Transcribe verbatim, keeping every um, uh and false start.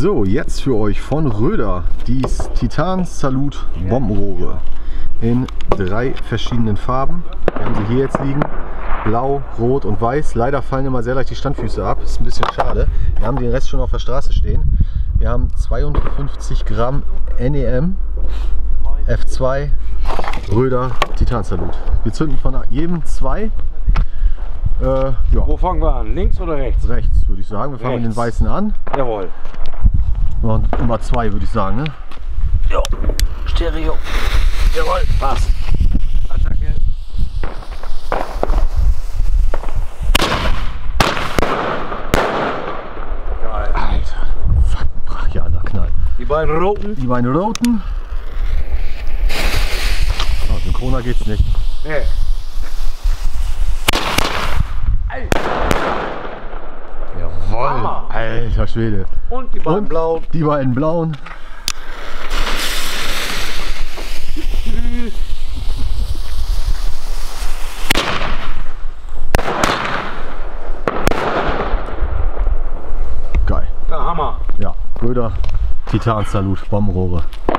So, jetzt für euch von Röder die Titan Salute Bombenrohre in drei verschiedenen Farben. Wir haben sie hier jetzt liegen: Blau, Rot und Weiß. Leider fallen immer sehr leicht die Standfüße ab, ist ein bisschen schade. Wir haben den Rest schon auf der Straße stehen. Wir haben zweiundfünfzig Gramm N E M F zwei Röder Titan Salute. Wir zünden von jedem zwei. Äh, ja. Wo fangen wir an? Links oder rechts? Rechts, würde ich sagen. Wir fangen mit den weißen an. Jawohl. Und immer zwei, würde ich sagen, ne? Jo. Stereo. Jawohl. Passt. Attacke. Geil. Alter, fucking brachialer Knall. Die beiden roten. Die beiden roten. Oh, synchroner geht's nicht. Nee. Jawohl. Hammer. Alter Schwede. Und die beiden Und blauen. die beiden blauen. Geil. Der Hammer. Ja, Röder Titan Salute Bombenrohre.